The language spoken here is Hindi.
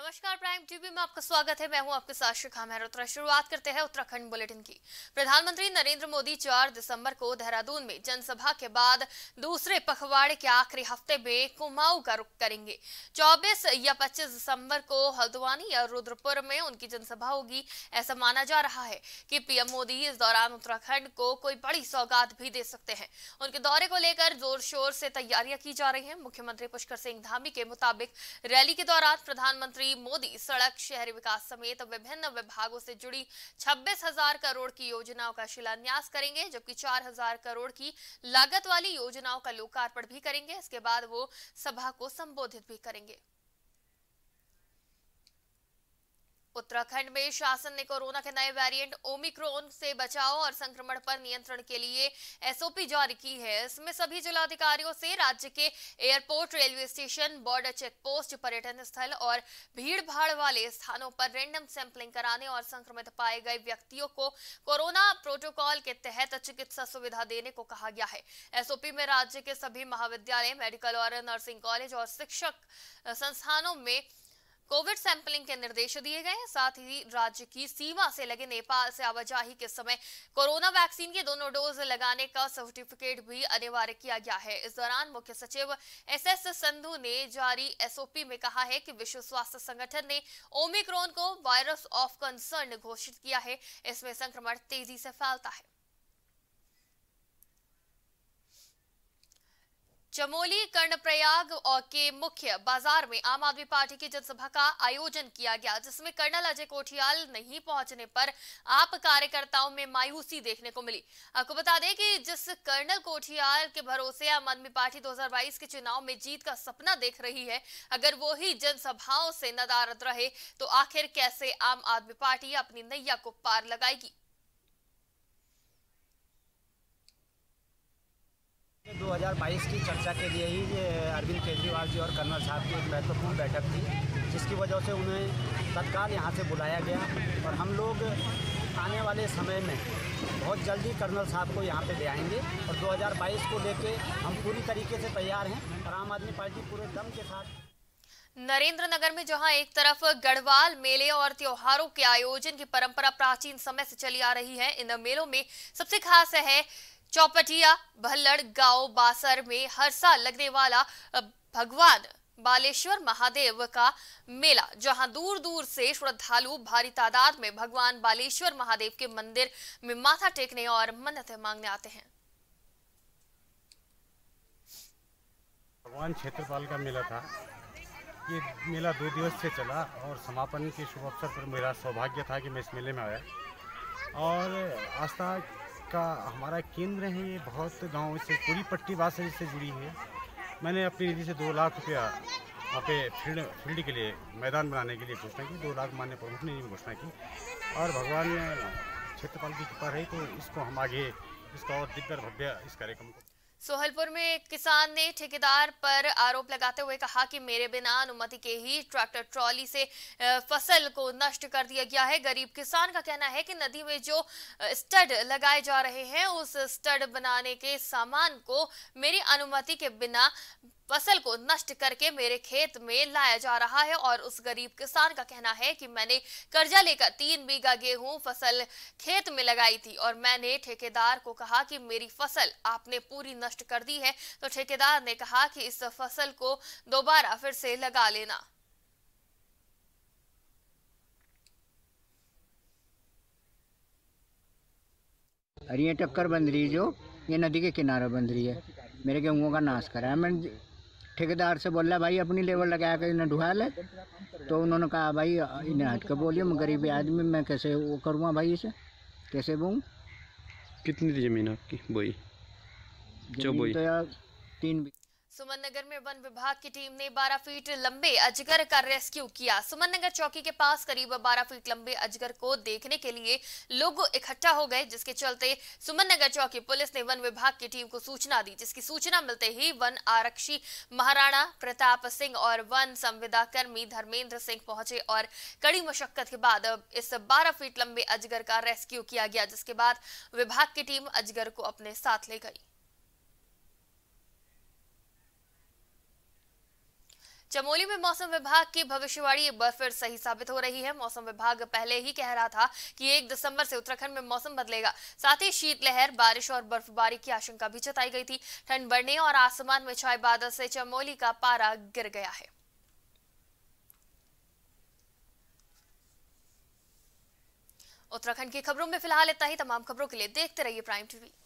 नमस्कार, प्राइम टीवी में आपका स्वागत है। मैं हूं आपके साथ शिखा मेहरोत्रा। शुरुआत करते हैं उत्तराखंड बुलेटिन की। प्रधानमंत्री नरेंद्र मोदी 4 दिसंबर को देहरादून में जनसभा के बाद दूसरे पखवाड़े के आखिरी हफ्ते में कुमाऊं का रुख करेंगे। 24 या 25 दिसंबर को हल्द्वानी या रुद्रपुर में उनकी जनसभा होगी। ऐसा माना जा रहा है कि पीएम मोदी इस दौरान उत्तराखंड को कोई बड़ी सौगात भी दे सकते हैं। उनके दौरे को लेकर जोर शोर से तैयारियां की जा रही है। मुख्यमंत्री पुष्कर सिंह धामी के मुताबिक रैली के दौरान प्रधानमंत्री मोदी सड़क, शहरी विकास समेत विभिन्न विभागों से जुड़ी 26,000 करोड़ की योजनाओं का शिलान्यास करेंगे, जबकि 4,000 करोड़ की लागत वाली योजनाओं का लोकार्पण भी करेंगे। इसके बाद वो सभा को संबोधित भी करेंगे। उत्तराखंड में शासन ने कोरोना के नए वेरिएंट ओमिक्रॉन से बचाव और संक्रमण पर नियंत्रण के लिए एसओपी जारी की है। इसमें सभी जिलाधिकारियों से राज्य के airport, railway station, border check post, पर्यटन स्थल और भीड़ भाड़ वाले स्थानों पर रैंडम सैंपलिंग कराने और संक्रमित पाए गए व्यक्तियों को कोरोना प्रोटोकॉल के तहत चिकित्सा सुविधा देने को कहा गया है। एसओपी में राज्य के सभी महाविद्यालय, मेडिकल और नर्सिंग कॉलेज और शिक्षक संस्थानों में कोविड सैंपलिंग के निर्देश दिए गए हैं। साथ ही राज्य की सीमा से लगे नेपाल से आवाजाही के समय कोरोना वैक्सीन के दोनों डोज लगाने का सर्टिफिकेट भी अनिवार्य किया गया है। इस दौरान मुख्य सचिव एसएस संधू ने जारी एसओपी में कहा है कि विश्व स्वास्थ्य संगठन ने ओमिक्रॉन को वायरस ऑफ कंसर्न घोषित किया है। इसमें संक्रमण तेजी से फैलता है। चमोली, कर्णप्रयाग और के मुख्य बाजार में आम आदमी पार्टी की जनसभा का आयोजन किया गया, जिसमें कर्नल अजय कोठियाल नहीं पहुंचने पर आप कार्यकर्ताओं में मायूसी देखने को मिली। आपको बता दें कि जिस कर्नल कोठियाल के भरोसे आम आदमी पार्टी 2022 के चुनाव में जीत का सपना देख रही है, अगर वो ही जनसभाओं से नदारद रहे तो आखिर कैसे आम आदमी पार्टी अपनी नैया को पार लगाएगी। 2022 की चर्चा के लिए ही अरविंद केजरीवाल जी और कर्नल साहब की एक महत्वपूर्ण बैठक थी, जिसकी वजह से उन्हें तत्काल यहाँ से बुलाया गया और हम लोग आने वाले समय में बहुत जल्दी कर्नल साहब को यहाँ पे ले आएंगे और 2022 को लेके हम पूरी तरीके से तैयार हैं और आम आदमी पार्टी पूरे दम के साथ। नरेंद्र नगर में जहां एक तरफ गढ़वाल मेले और त्योहारों के आयोजन की परंपरा प्राचीन समय से चली आ रही है, इन मेलों में सबसे खास है चौपटिया भल्लड़ गांव बासर में हर साल लगने वाला भगवान बालेश्वर महादेव का मेला, जहां दूर दूर से श्रद्धालु भारी तादाद में भगवान बालेश्वर महादेव के मंदिर में माथा टेकने और मन्नतें मांगने आते हैं। भगवान क्षेत्रपाल का मेला था। ये मेला 2 दिवस से चला और समापन के शुभ अवसर पर मेरा सौभाग्य था कि मैं इस मेले में आया और आस्था का हमारा केंद्र है। ये बहुत गांव से पूरी पट्टी बासरी से जुड़ी है। मैंने अपनी निधि से 2 लाख रुपया वहाँ पे फील्ड के लिए, मैदान बनाने के लिए घोषणा की। 2 लाख माननीय प्रमुख ने घोषणा की और भगवान क्षेत्रपाल की कृपा रही तो इसको हम आगे इसका और दिव्य भव्य इस कार्यक्रम को। सोहलपुर में एक किसान ने ठेकेदार पर आरोप लगाते हुए कहा कि मेरे बिना अनुमति के ही ट्रैक्टर ट्रॉली से फसल को नष्ट कर दिया गया है। गरीब किसान का कहना है कि नदी में जो स्टड लगाए जा रहे हैं, उस स्टड बनाने के सामान को मेरी अनुमति के बिना फसल को नष्ट करके मेरे खेत में लाया जा रहा है। और उस गरीब किसान का कहना है कि मैंने कर्जा लेकर 3 बीघा गेहूं फसल खेत में लगाई थी और मैंने ठेकेदार को कहा कि मेरी फसल आपने पूरी नष्ट कर दी है, तो ठेकेदार ने कहा कि इस फसल को दोबारा फिर से लगा लेना। अरे ये टक्कर बन रही जो ये नदी के किनारे बन रही है, मेरे गेहूँ का नाश करा है। मैं ठेकेदार से बोला भाई अपनी लेबर लगा कर इन्हें ढुआ ले, तो उन्होंने कहा भाई इन्हें हट कर बोलिए, मैं गरीब आदमी मैं कैसे वो करूँगा भाई, इसे कैसे बोऊँ। कितनी थी ज़मीन आपकी बोई? जो बोई तो यार 3। सुमननगर में वन विभाग की टीम ने 12 फीट लंबे अजगर का रेस्क्यू किया। सुमननगर चौकी के पास करीब 12 फीट लंबे अजगर को देखने के लिए लोग इकट्ठा हो गए, जिसके चलते सुमननगर चौकी पुलिस ने वन विभाग की टीम को सूचना दी, जिसकी सूचना मिलते ही वन आरक्षी महाराणा प्रताप सिंह और वन संविदा कर्मी धर्मेंद्र सिंह पहुंचे और कड़ी मशक्कत के बाद इस 12 फीट लंबे अजगर का रेस्क्यू किया गया, जिसके बाद विभाग की टीम अजगर को अपने साथ ले गई। चमोली में मौसम विभाग की भविष्यवाणी एक बार फिर सही साबित हो रही है। मौसम विभाग पहले ही कह रहा था कि 1 दिसंबर से उत्तराखंड में मौसम बदलेगा। साथ ही शीतलहर, बारिश और बर्फबारी की आशंका भी जताई गई थी। ठंड बढ़ने और आसमान में छाए बादल से चमोली का पारा गिर गया है। उत्तराखंड की खबरों में फिलहाल इतना ही। तमाम खबरों के लिए देखते रहिए प्राइम टीवी।